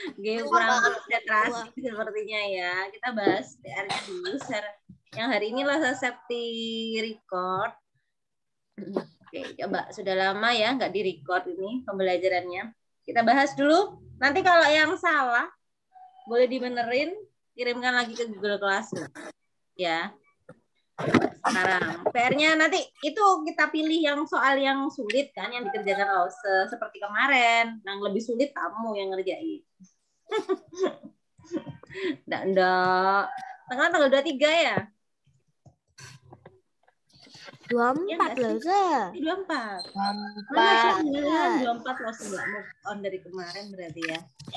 Game kurang konsentrasi sepertinya ya. Kita bahas PR-nya dulu. Yang hari ini lah safety record. Oke, coba sudah lama ya nggak di-record ini pembelajarannya. Kita bahas dulu. Nanti kalau yang salah boleh dibenerin, kirimkan lagi ke Google Classroom. Ya. Sekarang PR-nya nanti itu kita pilih yang soal yang sulit kan, yang dikerjakan Lause seperti kemarin. Yang lebih sulit kamu yang ngerjain. Nggak. Tanggal 23 ya? 24 loh, Sa. 24. 24 loh, nggak move on dari kemarin berarti ya.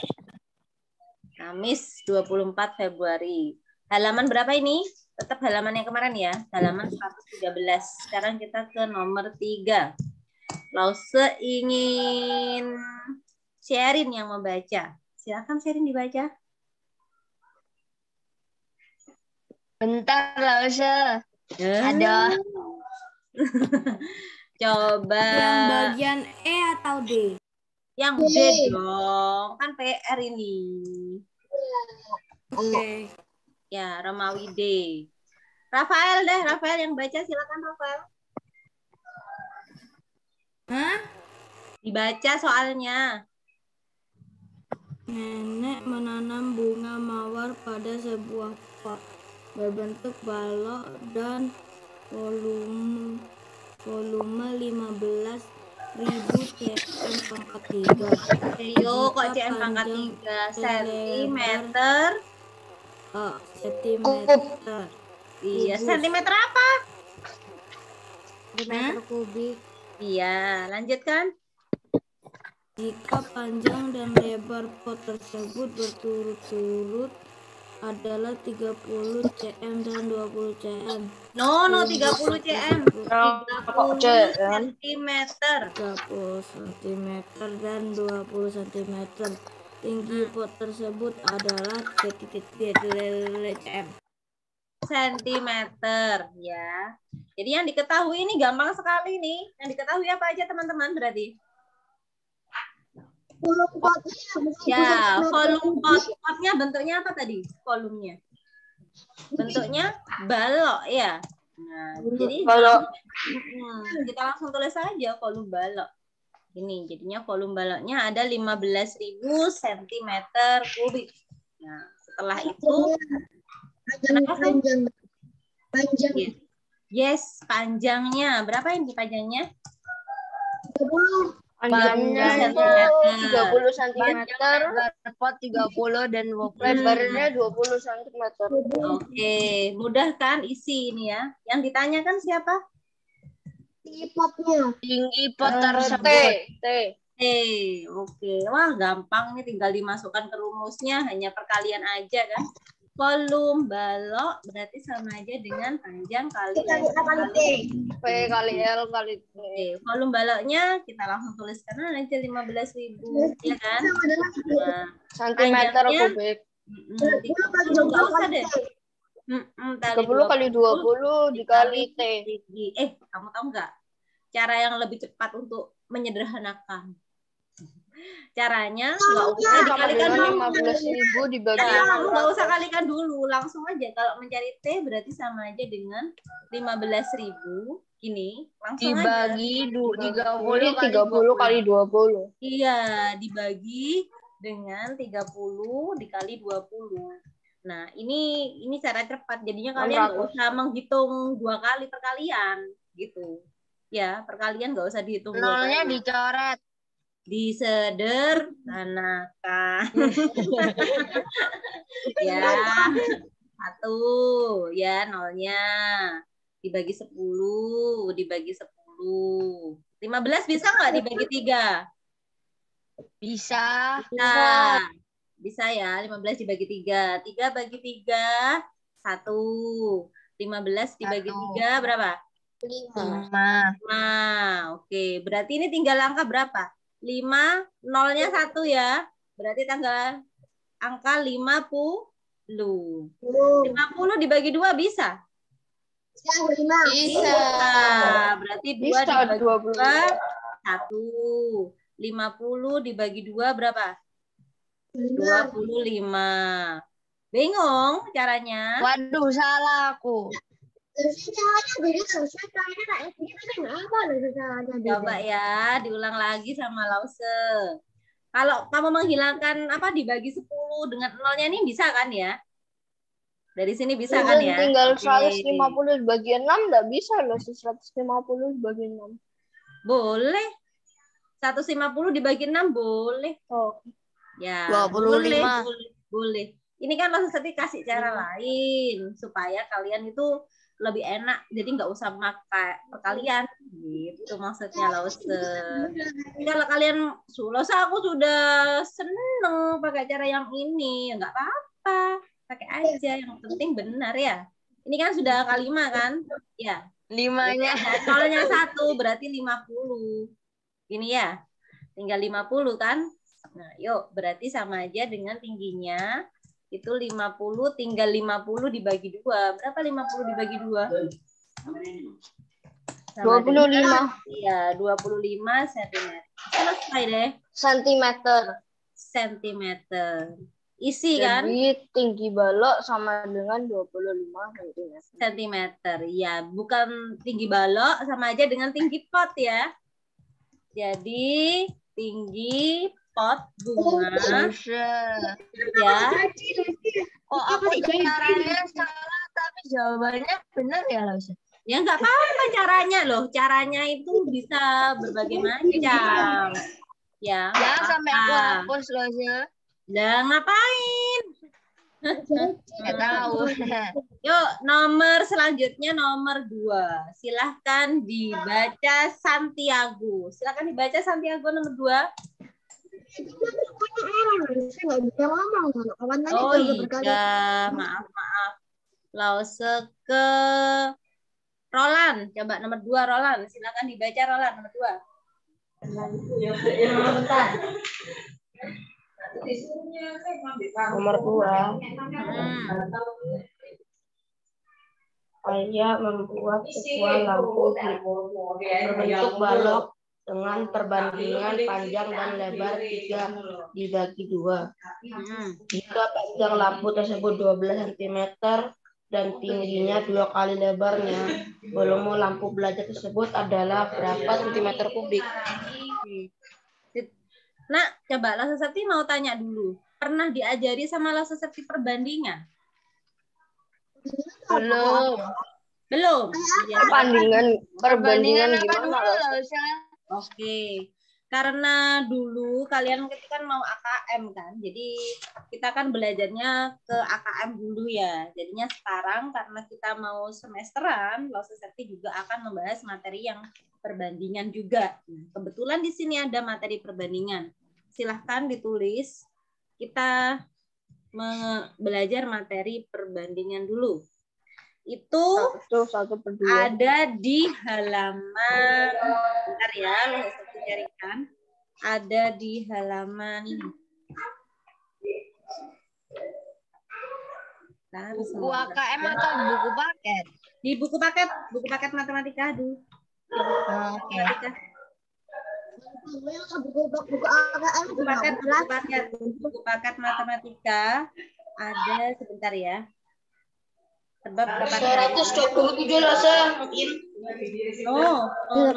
Kamis 24 Februari. Halaman berapa ini? Tetap halaman yang kemarin ya. Halaman 113. Sekarang kita ke nomor 3. Lause ingin Sherin yang membaca. Silakan Sherin dibaca. Bentar Lause. Ada. Coba. Yang bagian E atau D? Yang D dong. Kan PR ini. Oke. Ya, Romawi D. Rafael deh, Rafael yang baca, silakan Rafael. Hah? Dibaca soalnya. Nenek menanam bunga mawar pada sebuah pot berbentuk balok dan volume 15.000 cm pangkat 3. Ayo, kok cm pangkat 3 sentimeter? Sentimeter. Iya, sentimeter apa? Meter kubik. Iya, lanjutkan. Jika panjang dan lebar pot tersebut berturut-turut adalah 30 cm dan 20 cm. No, 30 cm. 30 cm. 30 cm dan 20 cm. Tinggi pot tersebut adalah cm. Sentimeter ya. Jadi yang diketahui ini gampang sekali nih. Yang diketahui apa aja teman-teman berarti? Ya, volume potnya bentuknya apa tadi? Volumenya. Bentuknya balok ya. Nah, jadi kita langsung tulis saja volume balok. Ini jadinya volume baloknya ada 15.000 cm kubik. Nah, setelah itu panjang. Yes, panjangnya. Berapa ini panjangnya? 30. Panjangnya 30 cm, pot 30 dan lebarnya 20 cm. Oke, mudah kan isi ini ya. Yang ditanyakan siapa? Tinggi potnya. Tinggi pot tersebut. T. Oke. Wah, gampang nih, tinggal dimasukkan ke rumusnya, hanya perkalian aja kan. Volume balok berarti sama aja dengan panjang kali L kali T. P kali L kali T. Oke, volume baloknya kita langsung tuliskan aja 15.000 ya kan. Nah, Centimeter kubik. 30 enggak usah deh. 30 kali 20 dikali T. Kamu tahu nggak cara yang lebih cepat untuk menyederhanakan? Caranya nggak usah dikalikan dulu. 15.000 dibagi nggak usah kalikan dulu, langsung aja. Kalau mencari T berarti sama aja dengan 15.000 ini langsung dibagi aja. 30 kali 20. Iya, dibagi dengan 30 dikali 20. Nah, ini cara cepat. Jadinya kalian nggak usah menghitung 2 kali perkalian gitu. Ya, perkalian nggak usah dihitung 2 kali. Nolnya dicoret. Disederhanakan. Ya, 1 ya nolnya dibagi 10 dibagi 10. 15 bisa nggak dibagi 3? Bisa. Bisa ya, 15 dibagi 3. 3 bagi 3 1. 15 dibagi 3 berapa? 5. Oke, berarti ini tinggal angka berapa? 5, nolnya 1 ya. Berarti angka 50. 50 dibagi 2 bisa? Bisa. Berarti 2 dibagi 2, 1. 50 dibagi 2 berapa? 25. Bingung caranya? Waduh, salah aku. Coba ya, diulang lagi sama Lause. Kalau kamu menghilangkan apa dibagi 10 dengan nolnya ini bisa kan ya? Dari sini bisa kan ya? Tinggal Oke. 150 dibagi 6 nggak bisa loh. 150 dibagi 6. Boleh. 150 dibagi 6 boleh. Oh. Ya, 25. boleh. Ini kan maksudnya kasih cara lain supaya kalian itu lebih enak. Jadi nggak usah pakai perkalian gitu maksudnya Lause. Kalau kalian Lause aku sudah seneng pakai cara yang ini, ya nggak apa-apa. Pakai aja, yang penting benar ya. Ini kan sudah kelima kan? Ya. 5-nya. Nolnya 1 berarti 50. Ini ya. Tinggal 50 kan? Nah, yuk berarti sama aja dengan tingginya itu 50, tinggal 50 dibagi 2. Berapa 50 dibagi 2? 25 iya, 25 cm. Selesai deh. Sentimeter. Isi kan? Jadi tinggi balok sama dengan 25 cm. Ya, bukan tinggi balok, sama aja dengan tinggi pot ya. Jadi tinggi pot bunga ya. Oh, aku caranya salah tapi jawabannya benar ya, Lause? Ya nggak apa-apa caranya loh. Caranya itu bisa berbagai macam. Ya. Jangan sampai aku apa. hapus, Lause. Lah ngapain? Nggak tahu. Yuk, nomor selanjutnya nomor 2. Silahkan dibaca Santiago. Silahkan dibaca Santiago nomor 2. Oh iya, maaf. Lause ke Roland. Coba nomor 2 Roland. Silahkan dibaca Roland nomor 2. Nomor 2. Saya membuat sebuah lampu berbentuk balok dengan perbandingan panjang dan lebar 3 dibagi 2. Jika panjang lampu tersebut 12 cm dan tingginya 2 kali lebarnya, volume lampu belajar tersebut adalah berapa centimeter kubik? Nah, coba Lause Septi mau tanya dulu. Pernah diajari sama Lause Septi perbandingan? Belum. Ya, Perbandingan gimana, Lause? Oke. Karena dulu kalian kan mau AKM kan. Jadi kita kan belajarnya ke AKM dulu ya. Jadinya sekarang karena kita mau semesteran, Lause Septi juga akan membahas materi yang perbandingan juga. Kebetulan di sini ada materi perbandingan. Silahkan ditulis. Kita belajar materi perbandingan dulu. Itu ada di halaman, bentar ya, Lause carikan. Ada di halaman ini. Buku AKM atau buku paket? Di buku paket matematika dulu. Oke. Buku paket matematika ada sebentar ya. Sebab 127 Lause. No.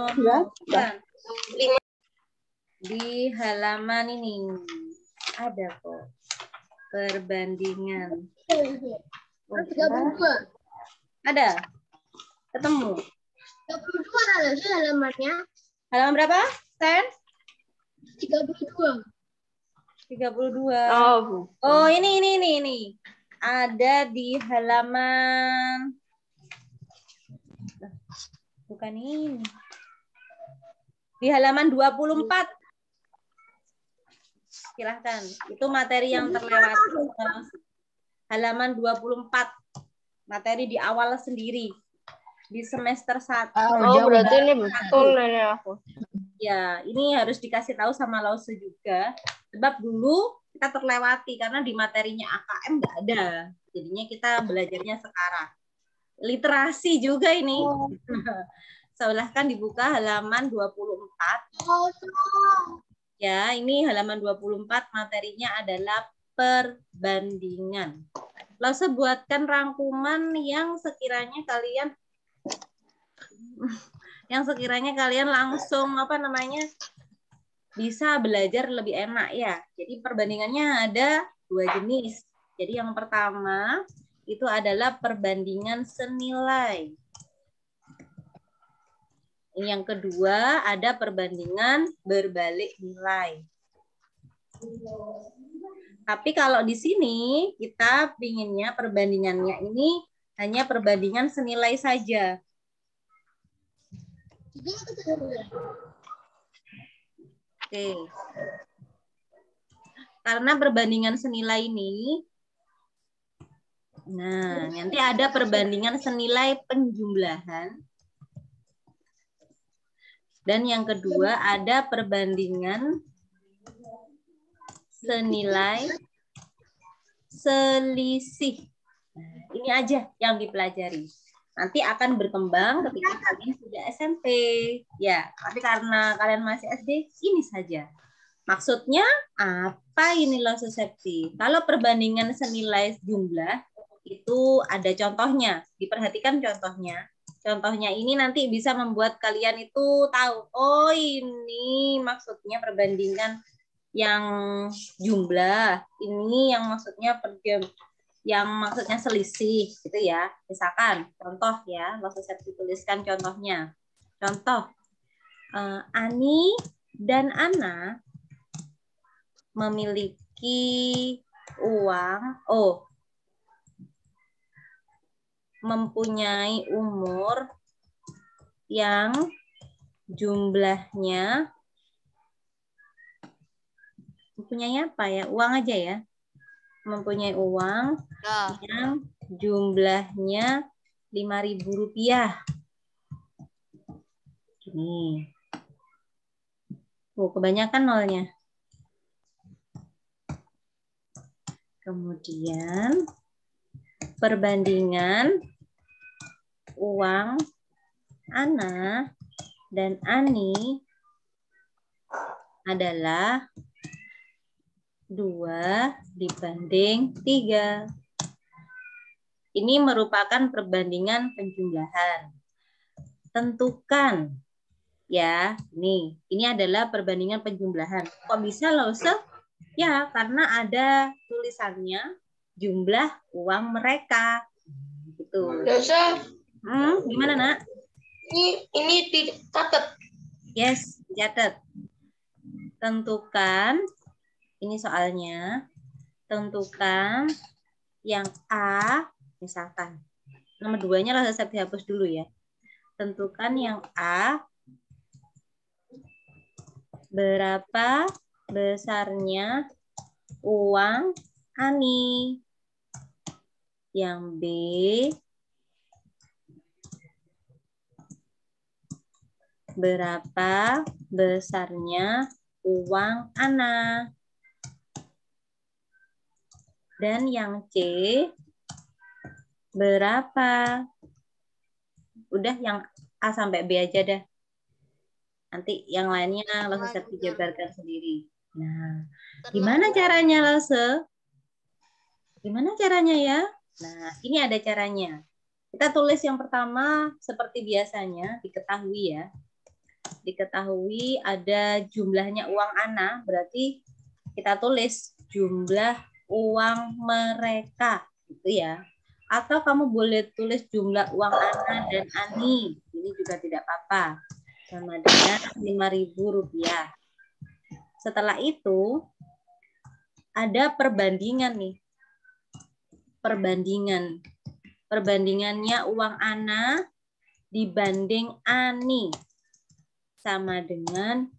Di halaman ini ada kok perbandingan. Ada? Ketemu? 32 ada halamannya. Halaman berapa? Sen? 32. 32. Oh, ini. Ada di halaman, bukan ini. Di halaman 24. Silahkan. Itu materi yang terlewati. Halaman 24. Materi di awal sendiri. Di semester 1. Oh, berarti ini betul ini aku. Ya, ini harus dikasih tahu sama Lause juga. Sebab dulu kita terlewati karena di materinya AKM nggak ada. Jadinya kita belajarnya sekarang. Literasi juga ini. Silahkan dibuka halaman 24. Ya, ini halaman 24 materinya adalah perbandingan. Lalu buatkan rangkuman yang sekiranya kalian langsung bisa belajar lebih enak ya. Jadi perbandingannya ada 2 jenis. Jadi yang pertama itu adalah perbandingan senilai. Yang kedua ada perbandingan berbalik nilai. Tapi kalau di sini kita pinginnya perbandingannya ini hanya perbandingan senilai saja. Oke. Karena perbandingan senilai ini, nah nanti ada perbandingan senilai penjumlahan. Dan yang kedua ada perbandingan senilai selisih. Nah, ini aja yang dipelajari. Nanti akan berkembang ketika kalian sudah SMP. Ya, tapi karena kalian masih SD, ini saja. Maksudnya apa ini loh Susepti? Kalau perbandingan senilai jumlah, itu ada contohnya. Diperhatikan contohnya. Contohnya ini nanti bisa membuat kalian itu tahu, oh ini maksudnya perbandingan yang jumlah, ini yang maksudnya selisih gitu ya. Misalkan contoh ya, langsung saya tuliskan contohnya. Contoh, Ani dan Ana memiliki mempunyai umur yang jumlahnya mempunyai apa ya? Uang aja ya. Mempunyai uang yang jumlahnya Rp5.000. Gini. Kebanyakan nolnya. Kemudian perbandingan uang Ana dan Ani adalah 2:3. Ini merupakan perbandingan penjumlahan. Tentukan ya, ini adalah perbandingan penjumlahan. Kok bisa loh, ya, karena ada tulisannya jumlah uang mereka. Gitu. Dosa. Gimana, Nak? Ini dicatat. Yes, dicatat. Tentukan, ini soalnya, tentukan yang A, misalkan. Nomor 2-nya langsung saya dihapus dulu ya. Tentukan yang A, berapa besarnya uang Ani. Yang B, berapa besarnya uang Ana. Dan yang C, berapa? Udah yang A sampai B aja dah. Nanti yang lainnya langsung saya jabarkan sendiri. Nah, gimana caranya Lause? Gimana caranya ya? Nah, ini ada caranya. Kita tulis yang pertama seperti biasanya, diketahui ya. Diketahui ada jumlahnya uang Ana, berarti kita tulis jumlah uang mereka, gitu ya. Atau kamu boleh tulis jumlah uang Ana dan Ani, ini juga tidak apa-apa. Sama dengan Rp5.000. Setelah itu ada perbandingan nih. Perbandingannya uang Ana dibanding Ani sama dengan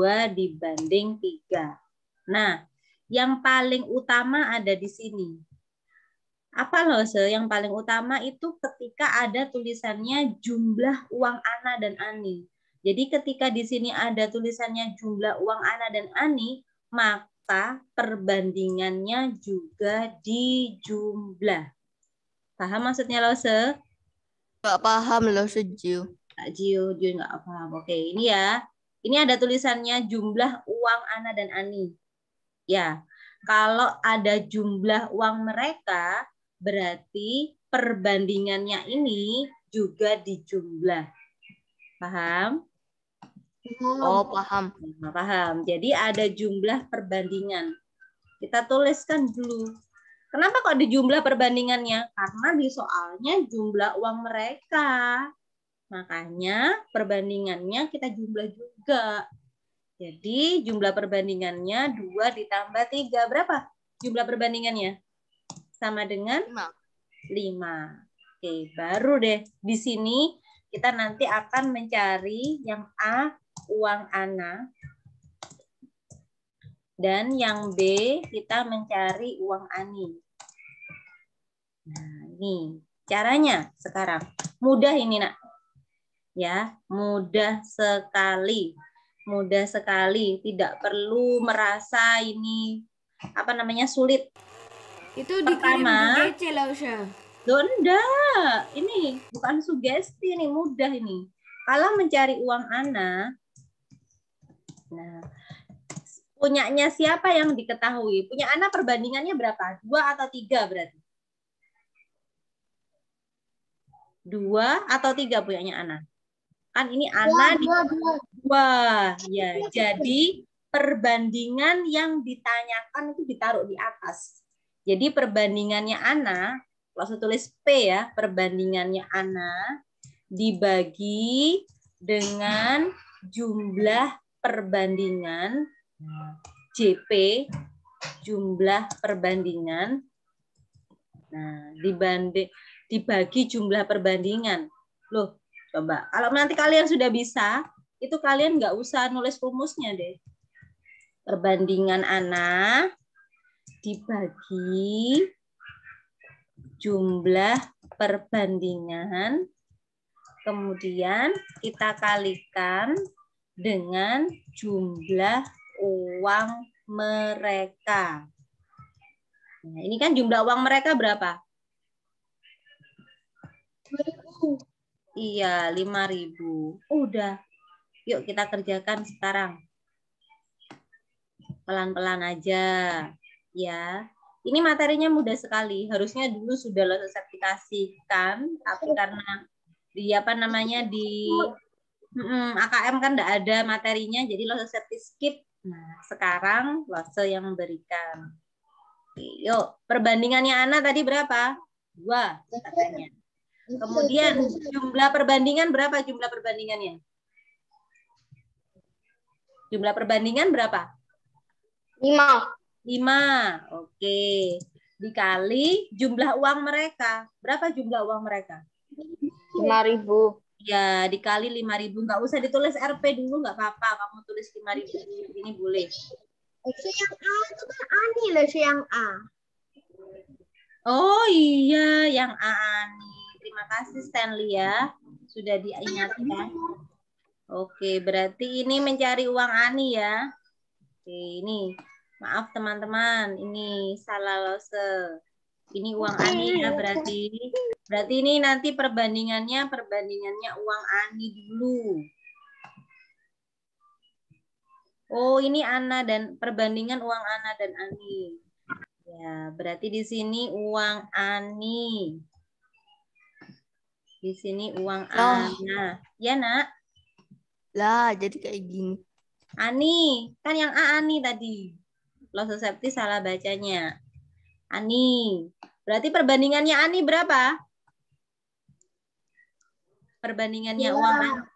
2:3. Nah, yang paling utama ada di sini. Apa loh, yang paling utama itu ketika ada tulisannya jumlah uang Ana dan Ani. Jadi ketika di sini ada tulisannya jumlah uang Ana dan Ani, maka perbandingannya juga dijumlah. Paham maksudnya Lause? Nggak paham loh, Jiu. Jiu nggak paham. Oke, ini ya. Ini ada tulisannya jumlah uang Ana dan Ani. Ya, Kalau ada jumlah uang mereka, berarti perbandingannya ini juga dijumlah. Paham? Oh, paham. Nah, paham. Jadi ada jumlah perbandingan. Kita tuliskan dulu. Kenapa kok di jumlah perbandingannya? Karena di soalnya jumlah uang mereka. Makanya perbandingannya kita jumlah juga. Jadi jumlah perbandingannya 2 ditambah 3. Berapa jumlah perbandingannya? Sama dengan 5. Oke, baru deh. Di sini kita nanti akan mencari yang A, uang Ana. Dan yang B, kita mencari uang Ani. Nah, ini caranya sekarang. Mudah ini, Nak. Ya, mudah sekali. Mudah sekali, tidak perlu merasa ini apa namanya sulit. Itu dikirim ke GC lah, Usha. Enggak, ini bukan sugesti, ini mudah ini. Kalau mencari uang Ana, nah punyanya siapa yang diketahui? Punya Ana perbandingannya berapa? 2 atau 3 berarti? 2 atau 3 punyanya Ana? Kan ini Ana di 2. Ya, jadi perbandingan yang ditanyakan itu ditaruh di atas. Jadi perbandingannya Ana, kalau saya tulis P ya, perbandingannya Ana dibagi dengan jumlah perbandingan JP, jumlah perbandingan. Nah, dibagi jumlah perbandingan. Loh, coba, kalau nanti kalian sudah bisa, itu kalian nggak usah nulis rumusnya deh. Perbandingan Ana dibagi jumlah perbandingan, kemudian kita kalikan dengan jumlah uang mereka. Nah, ini kan jumlah uang mereka berapa? Iya, 5.000. Udah. Yuk kita kerjakan sekarang. Pelan-pelan aja. Ya. Ini materinya mudah sekali. Harusnya dulu sudah lo sertifikasikan, tapi karena di apa namanya di AKM kan enggak ada materinya, jadi lo skip. Nah, sekarang lo yang memberikan. Oke, yuk, perbandingannya Ana tadi berapa? 2 katanya. Kemudian jumlah perbandingan berapa jumlah perbandingannya? Jumlah perbandingan berapa? 5. 5. Oke. Dikali jumlah uang mereka. Berapa jumlah uang mereka? 5.000. Ya, dikali 5.000. Nggak usah ditulis RP dulu, nggak apa-apa. Kamu tulis 5.000. Ini boleh. Yang A itu kan Ani lah, yang A. Oh iya, yang A Ani. Terima kasih Stanley ya. Sudah diingatkan. Oke, berarti ini mencari uang Ani ya. Oke, ini. Maaf teman-teman, ini salah lose. Ini uang Ani ya berarti. Berarti ini nanti perbandingannya uang Ani dulu. Oh, ini Ana dan perbandingan uang Ana dan Ani. Ya, berarti di sini uang Ani. Di sini uang Ana. Ya, Nak? Lah, jadi kayak gini. Ani, kan yang A Ani tadi. Loso Septi salah bacanya. Ani. Berarti perbandingannya Ani berapa? Perbandingannya uang Ani.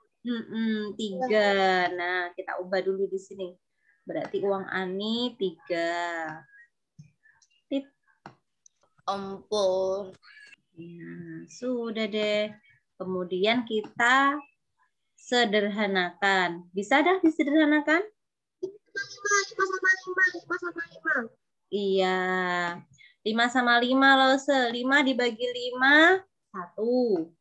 3. Nah, kita ubah dulu di sini. Berarti uang Ani 3. Tip. Ampun. Nah, sudah deh. Kemudian kita sederhanakan. Bisa dah disederhanakan? 5 sama 5. Iya. 5 sama 5 loh. 5 dibagi 5, 1.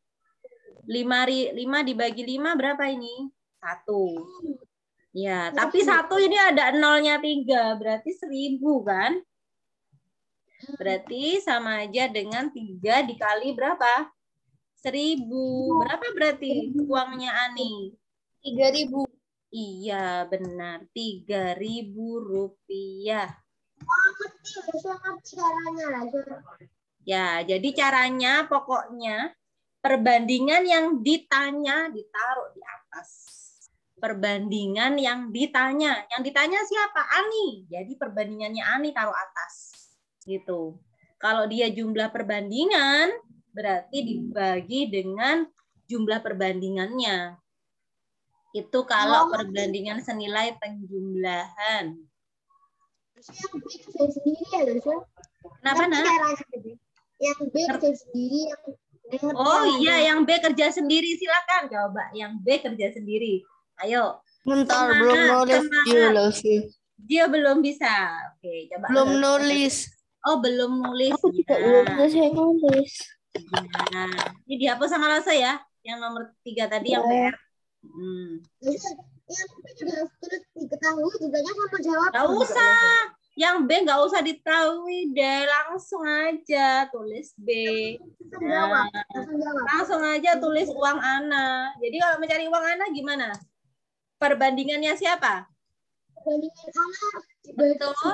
5 dibagi 5 berapa ini? 1. Ya, tapi 1 ini ada nolnya 3. Berarti 1.000 kan? Berarti sama aja dengan 3 dikali berapa? 1.000. Berapa berarti uangnya Ani? 3.000. Iya, benar. 3.000 rupiah. Ya, jadi caranya pokoknya perbandingan yang ditanya ditaruh di atas. Perbandingan yang ditanya. Yang ditanya siapa? Ani. Jadi perbandingannya Ani taruh atas. Gitu. Kalau dia jumlah perbandingan, berarti dibagi dengan jumlah perbandingannya. Itu kalau perbandingan senilai penjumlahan. Yang B kerja sendiri ya, Lus? Kenapa, Nak? Yang B kerja sendiri. Oh iya, yang B kerja sendiri. Silakan coba. Yang B kerja sendiri. Ayo. Bentar, Semangat, belum nulis dia loh sih. Dia belum bisa. Oke, coba. Belum nulis. Oh, belum nulis. Aku juga belum selesai nulis. Nah, ini dihapus sama Lasa ya. Yang nomor 3 tadi yang PR. Yang B juga harus terus diketahui juga sama jawab. Gak usah. Yang B nggak usah diketahui deh. Langsung aja tulis B. Nah, langsung aja tulis uang Ana. Jadi kalau mencari uang Ana gimana? Perbandingannya siapa? Perbandingan Ana. Betul.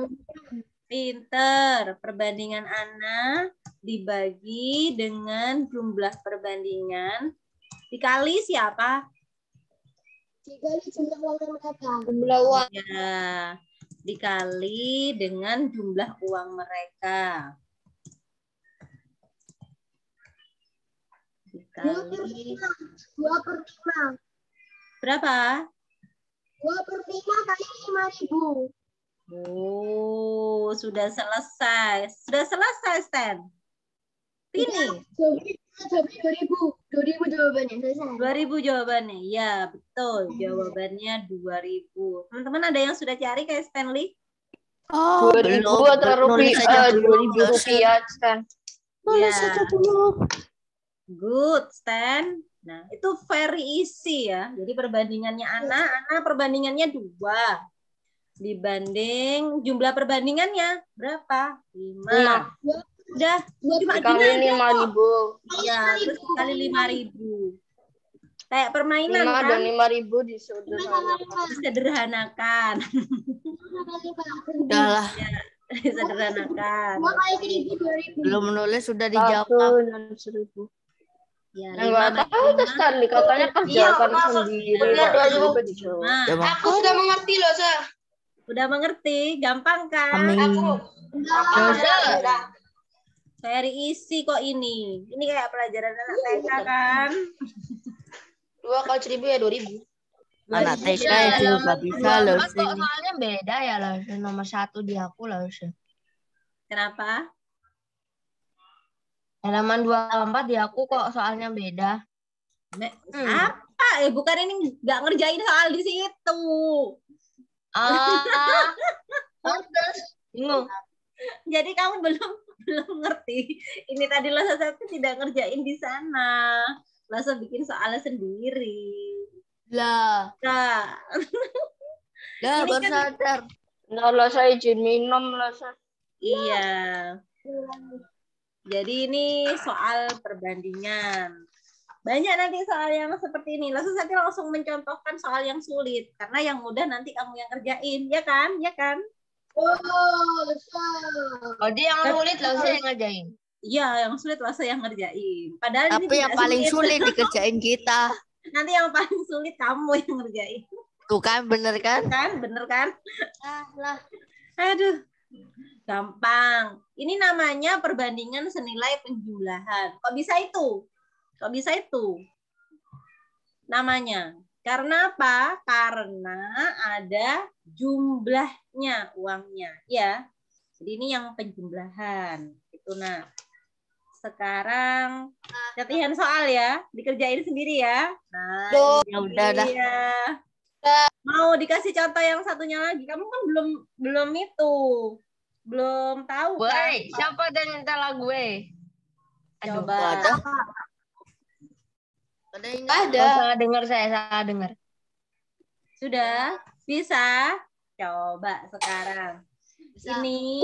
Pinter. Perbandingan Ana dibagi dengan jumlah perbandingan. Dikali siapa? Dikali jumlah uang mereka. Jumlah uang. Ya, dikali dengan jumlah uang mereka. Dikali 2/5. Berapa? 2/5 kali 5.000. Oh, sudah selesai. Sudah selesai, Stan. Ini. Jawabannya 2.000 jawabannya selesai. 2.000 jawabannya. Ya, betul. Jawabannya 2.000. Teman-teman ada yang sudah cari kayak Stanley? Oh, 2.000 atau rupiah, 2.000 rupiah, Stan. Nulis saja dulu. Good, Stan. Nah, itu very easy ya. Jadi perbandingannya Ana perbandingannya 2. Dibanding jumlah perbandingannya berapa? 5. Udah, cuma kali 5.000. Ya, terus kali 5.000. Kayak permainan 5 kan? dan 5.000 disederhanakan. Disederhanakan. Udahlah. Ya, disederhanakan. Belum menulis sudah dijawab. 1.000. Ya, Enggak tahu tuh Stanley katanya kerjakan sendiri. Aku sudah mengerti loh, Sa. Udah mengerti, gampang kan? Amin. Very easy kok ini. Ini kayak pelajaran anak TK kan? 2 kali 1.000 ya 2.000. Anak TK juga bisa loh sih. Soalnya beda ya loh. Nomor 1 di aku loh. Kenapa? Halaman 24 di aku kok soalnya beda. Apa? Bukan ini nggak ngerjain soal di situ. Bingung. Jadi kamu belum ngerti. Ini tadi Lasa tidak ngerjain di sana. Lasa bikin soalnya sendiri. Lah. Nah. Lah Ini baru kan- sadar. Nah, Lasa izin minum Lasa. Iya. Jadi ini soal perbandingan. Banyak nanti soal yang seperti ini. Langsung nanti langsung mencontohkan soal yang sulit. Karena yang mudah nanti kamu yang kerjain. Ya kan? Ya kan? Oh, dia yang sulit loh saya yang ngerjain. Iya, yang sulit Lasa yang ngerjain. Padahal Tapi ini yang tidak paling sulit dikerjain kita. Nanti yang paling sulit kamu yang ngerjain. Tuh kan, bener kan? Kan? Bener kan? Lah. Aduh. Gampang. Ini namanya perbandingan senilai penjumlahan. Kok bisa itu? Kok bisa itu? Namanya. Karena apa? Karena ada jumlahnya uangnya. Ya. Jadi ini yang penjumlahan. Itu nah. Sekarang latihan soal ya. Dikerjain sendiri ya. Nah, Ya udah dah. iya. Mau dikasih contoh yang satunya lagi. Kamu kan belum itu. Belum tahu kan? Woi, siapa yang minta lagu Coba. Ada. Salah dengar saya, salah dengar. Sudah? Bisa? Coba sekarang. Ini.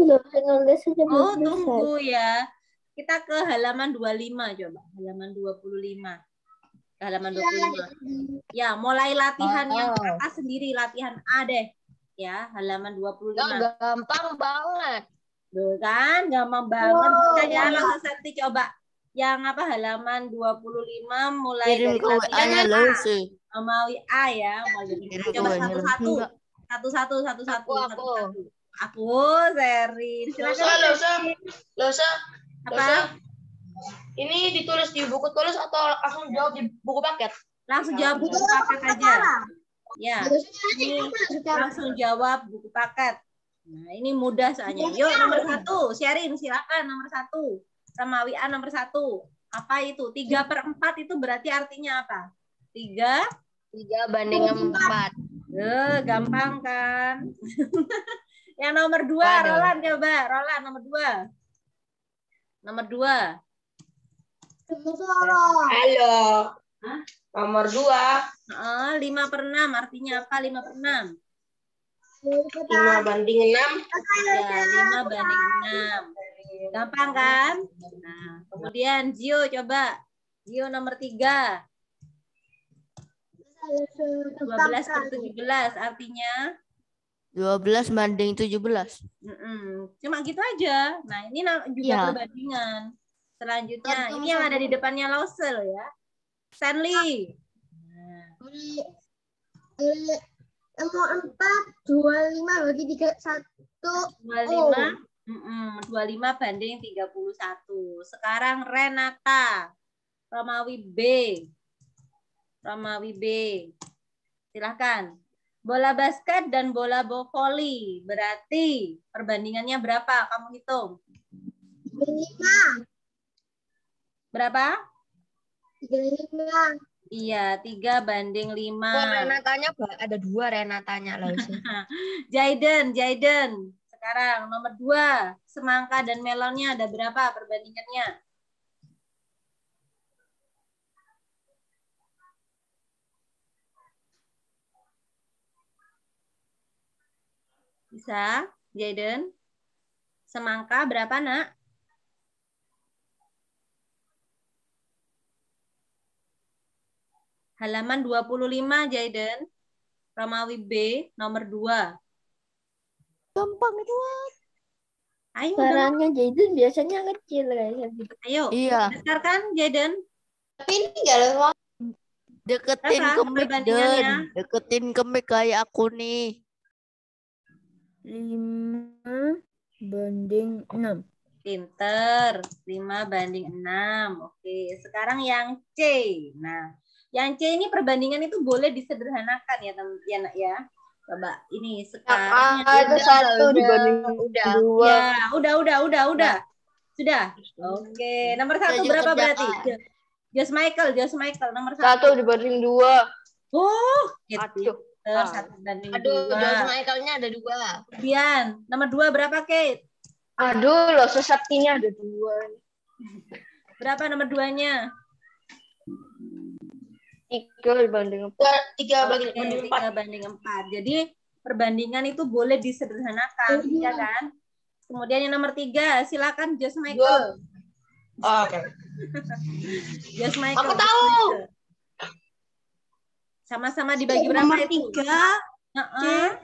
Tunggu ya. Kita ke halaman 25 coba. Halaman 25. Halaman 25. Ya, mulai latihan yang atas sendiri. Latihan A deh. ya, halaman 25. Nggak, gampang banget. Tuh kan, gampang banget. Bisa ya, langsung Septi coba. Yang apa halaman 25 mulai Kirim dari ke WA-nya latihan loh A sih. sama WA ya. Coba satu-satu. Satu-satu. Aku. Aku, Serin. Silakan. Losa. Apa? Ini ditulis di buku tulis atau langsung jawab di buku paket? Langsung jawab buku paket aja. Ya, ini langsung jawab buku paket. Nah, ini mudah soalnya. Yuk, nomor 1. Syarin, silakan nomor 1. Sama WA nomor 1. Apa itu? 3/4 itu berarti artinya apa? 3 banding 4. Gampang kan? Yang nomor 2, Roland coba. Roland nomor 2. Nomor 2. Halo. Hah? Nomor 2. 5/6 artinya apa? 5/6. 5/6. Ya, 5/6. Gampang kan? Nah, kemudian Zio coba. Zio nomor 3. 12/17 artinya 12/17. Cuma gitu aja. Nah, ini juga perbandingan. Selanjutnya, ini yang ada di depannya Lausel ya. Stanley. Nomor 4, 25 bagi 31. 25 banding 31. Sekarang Renata. Romawi B. Silahkan. Bola basket dan bola voli. Berarti perbandingannya berapa? Kamu hitung. 5. Berapa? 35. Iya, 3/5. Renatanya ada 2 Renatanya loh. Jaiden. Sekarang nomor 2. Semangka dan melonnya ada berapa perbandingannya? Bisa, Jaiden? Semangka berapa, Nak? Halaman 25, Jaiden. Romawi B, nomor 2. Gampang itu. Ayo. Caranya Jaiden biasanya kecil guys. Ayo. Iya. Besarkan, Jaiden. Tapi ini enggak ada deketin ke mic dan deketin ke mic kayak aku nih. 5/6. Pinter. 5/6. Oke. Sekarang yang C. Nah, yang C ini perbandingan itu boleh disederhanakan ya, ya Nak ya. Coba ini sekarang Ada 1 dibanding 2. Ya, udah. Sudah. Oke. Nomor 1 berapa berarti? Jos Michael nomor 1. 1 dibanding 2. Gitu. 1/2. Jos Michaelnya ada 2. Kemudian nomor 2 berapa, Kate? Aduh, loh sesaktinya ada 2. Berapa nomor 2-nya? 3/4. 3/4. Jadi perbandingan itu boleh disederhanakan, ya kan? Kemudian yang nomor 3, silakan Jos Michael. Oke. Jos Michael. Aku tahu. Sama-sama dibagi berapa itu? 3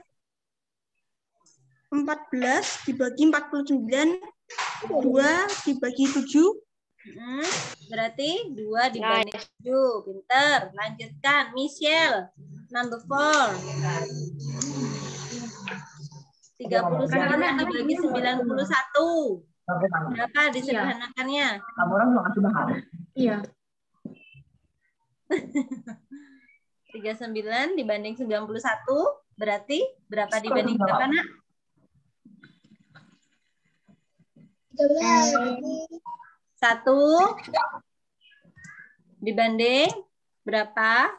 14 dibagi 49, 2 dibagi 7. Berarti 2 dibanding 7. Pinter. Lanjutkan. Michelle. Number 4. 39 dibagi 91. Berapa disederhanakannya? Kamu orang juga kasih bahan. Iya. 39 dibanding 91. Berarti berapa dibanding berapa, Nak? 1 dibanding berapa?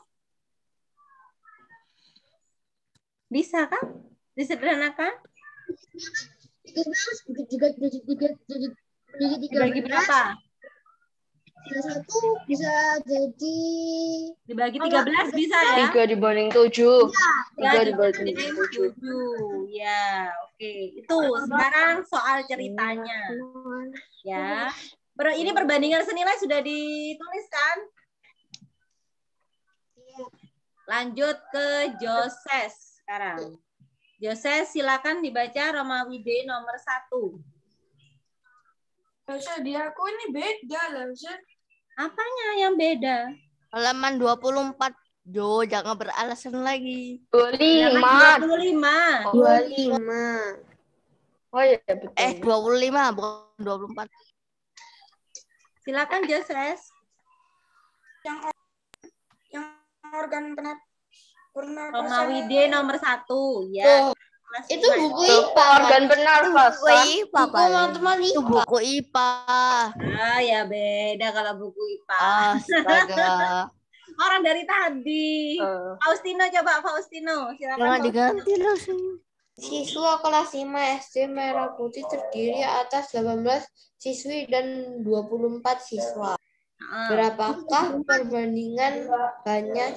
Bisa kan? Disederhanakan? Dibagi berapa? 1 bisa jadi Dibagi 13 bisa ya? 3 dibanding 7. 3 dibanding 7. Ya, oke. Itu sekarang soal ceritanya. Ya. Ini perbandingan senilai sudah ditulis kan? Lanjut ke Joses sekarang. Joses, silakan dibaca Romawi D nomor 1. Lausha, di aku ini beda, Lausha. Apanya yang beda? Halaman 24. Jo, jangan beralasan lagi. 25. 25. 25. Oh iya betul. 25 bukan 24. Silakan Joses. Yang organ pernapasan. Romawi D nomor 1 ya. Kelas Itu 5. buku IPA. Organ pernapasan. Buku matematika. Itu buku IPA. Ah, ya beda kalau buku IPA. Astaga. Orang dari tadi. Faustino, coba Faustino. Silakan. Jangan Faustino. diganti loh. Siswa kelas 5 SD Merah Putih terdiri atas 18 siswi dan 24 siswa. Berapakah perbandingan banyak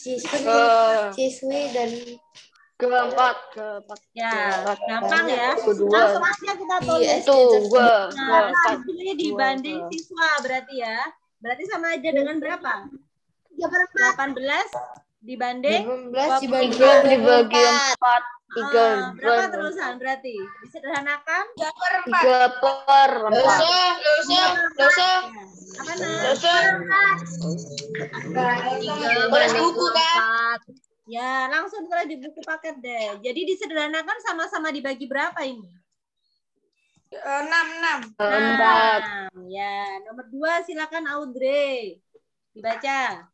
siswi dan Keempat. Ya, gampang ya. Kedua. Langsung aja kita tulis. Itu Nah, siswi dibanding siswa berarti ya. Berarti sama aja dengan berapa? 18 dibanding 18 dibanding 3 dibagi 4. 3 berapa terusan berarti? Disederhanakan? 3 per 4. Apa Tulis buku kan? Ya, langsung tulis di buku paket deh. Jadi disederhanakan sama-sama dibagi berapa ini? 6. 6. Ya, nomor 2 silakan Audrey. Dibaca.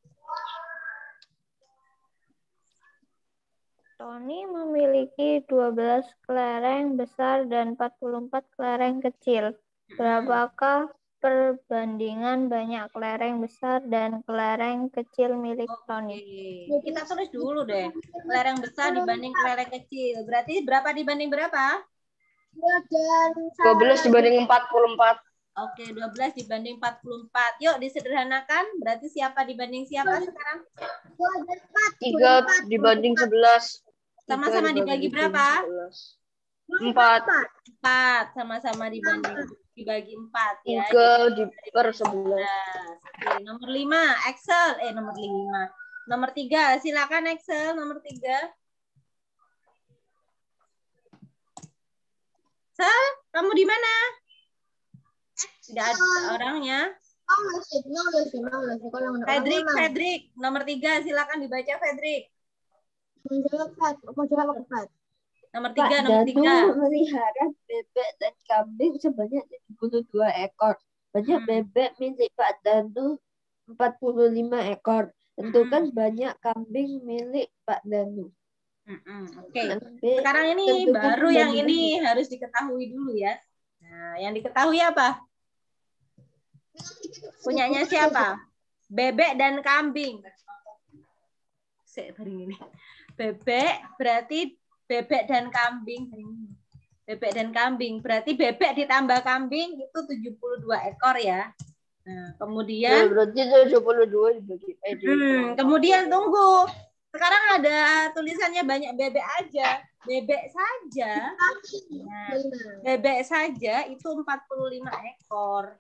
Tony memiliki 12 kelereng besar dan 44 kelereng kecil. Berapakah perbandingan banyak kelereng besar dan kelereng kecil milik Tony? Oke. Kita tulis dulu deh. Kelereng besar dibanding kelereng kecil. Berarti berapa dibanding berapa? 12 dibanding 44. Oke, 12 dibanding 44. Yuk disederhanakan. Berarti siapa dibanding siapa sekarang? 3 dibanding 11. Sama-sama dibagi berapa? 4. 4. Sama-sama dibagi 4 ya. 3 per 11. Oke, nomor 5 Excel. Nomor 5. Nomor 3 silakan Excel nomor 3. Sal, kamu di mana? Tidak ada orangnya. Fredrik nomor 3 silakan dibaca Fredrik. Nomor 3 melihara bebek dan kambing sebanyak 72 ekor. Banyak bebek milik Pak Danu 45 ekor. Tentukan banyak kambing milik Pak Danu. Oke. Sekarang ini baru yang ini harus diketahui dulu ya. Nah, yang diketahui apa? Punyanya siapa? Bebek dan kambing. Bebek berarti bebek dan kambing. Bebek dan kambing berarti bebek ditambah kambing itu 72 ekor ya. Nah, kemudian berarti 72 dibagi. Kemudian tunggu. Sekarang ada tulisannya banyak bebek aja. Bebek saja. Nah, bebek saja itu 45 ekor.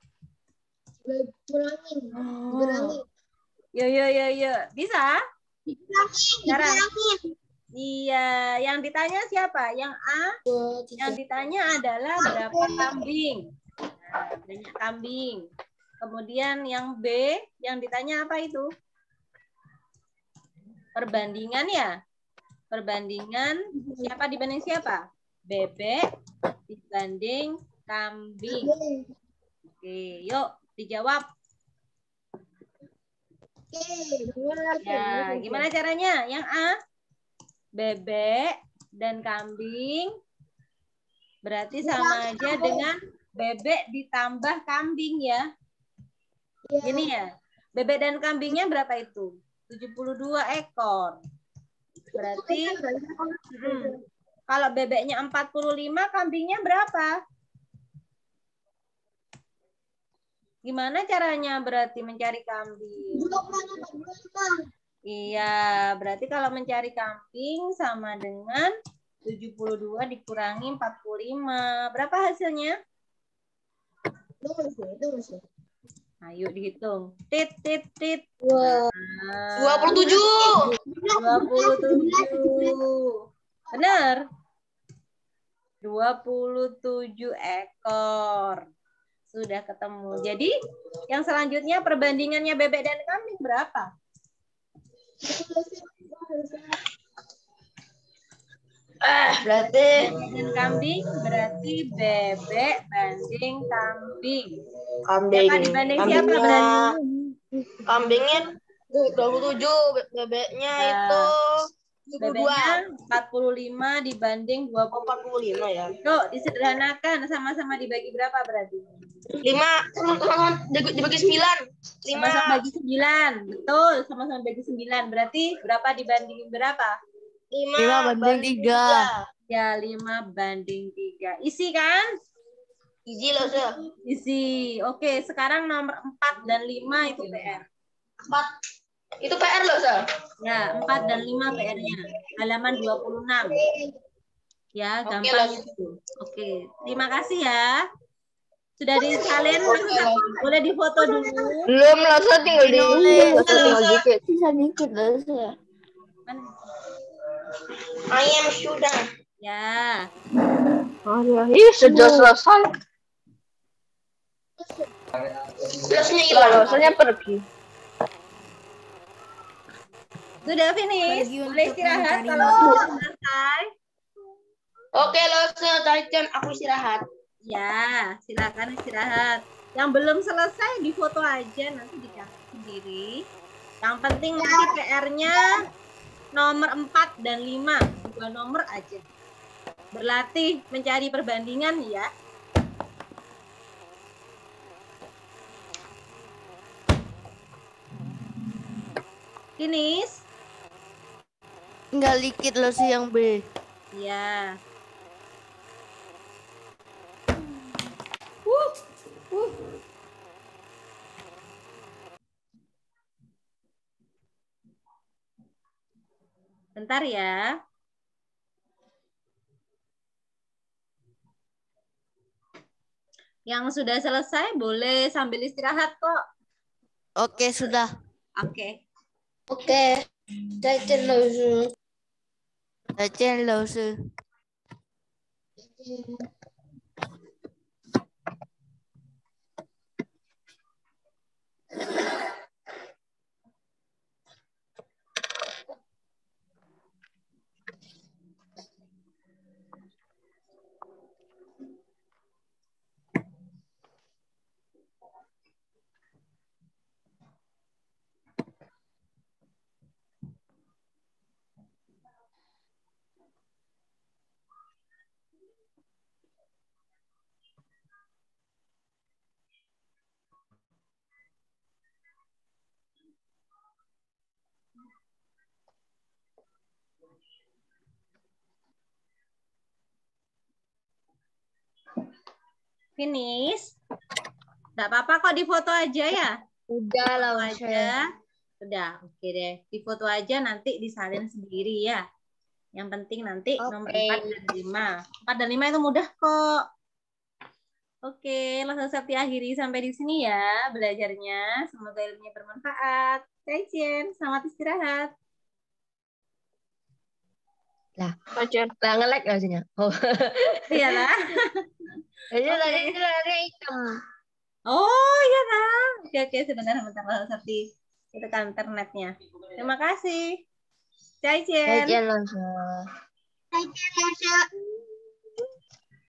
Yo. Bisa? Sekarang. Iya, yang ditanya siapa? Yang A. Yang ditanya adalah berapa kambing. Nah, banyak kambing. Kemudian yang B, yang ditanya apa itu? Perbandingan ya. Perbandingan siapa dibanding siapa? Bebek dibanding kambing. Oke, yuk dijawab. Ya, gimana caranya? Yang A, bebek dan kambing berarti sama aja dengan bebek ditambah kambing ya. Ini ya. Bebek dan kambingnya berapa itu? 72 ekor. Berarti kalau bebeknya 45, kambingnya berapa? Gimana caranya berarti mencari kambing? Iya, berarti kalau mencari kambing sama dengan 72 dikurangi 45. Berapa hasilnya? Ayo dihitung. Tit. 27. 27. Benar. 27 ekor. Sudah ketemu. Jadi yang selanjutnya perbandingannya bebek dan kambing berapa? Berarti Bebek dan kambing berarti bebek banding kambing. Siapa dibanding siapa berarti? Kambingnya 27, bebeknya itu 22. Bebeknya 45 dibanding 45 ya. Tuh, disederhanakan sama-sama dibagi berapa berarti? 5 dibagi 9. Sama-sama bagi 9. Betul, sama-sama bagi 9. Berarti berapa dibanding berapa? 5 banding 3. Ya, 5 banding 3. Isi kan? Isi loh, Sir. Isi. Oke, sekarang nomor 4 dan 5 itu PR. 4. Itu PR loh, Sir. Ya, 4 dan 5 PR-nya. Halaman 26. Ya, gampang itu. Oke, terima kasih ya. Sudah disalin, boleh difoto dulu. Belum lah, Sir, tinggal dikit. Bisa dikit loh, Sir. I am sudah. Ya. Ih, sudah selesai. Plusnya hilang, plusnya pergi. Sudah finish. Boleh istirahat kalau sudah selesai. Oke, loh, Sir, Titan, aku istirahat. Ya, silakan istirahat. Yang belum selesai difoto aja, nanti dicatat sendiri. Yang penting nanti PR-nya nomor 4 dan 5. 2 nomor aja. Berlatih mencari perbandingan ya. Finish. Tinggal dikit loh sih yang B. Ya. Bentar ya. Yang sudah selesai boleh sambil istirahat kok. Oke, sudah. Oke. Oke. Titan loh sih. Titan loh sih. Finish. Enggak apa-apa kok difoto aja ya. Udah lah, Aja. Udah, oke deh. Difoto aja nanti disalin sendiri ya. Yang penting nanti nomor 4 dan 5. 4 dan 5 itu mudah kok. Oke, langsung saya akhiri sampai di sini ya belajarnya. Semoga ilmunya bermanfaat. Zaijian, selamat istirahat. Lah, nge-lag rasanya. Oh. Iyalah. Ini tadi hitam. Oh, iya lah. Oke, sebentar langsung seperti itu kan internetnya. Terima kasih. Zaijian. Langsung.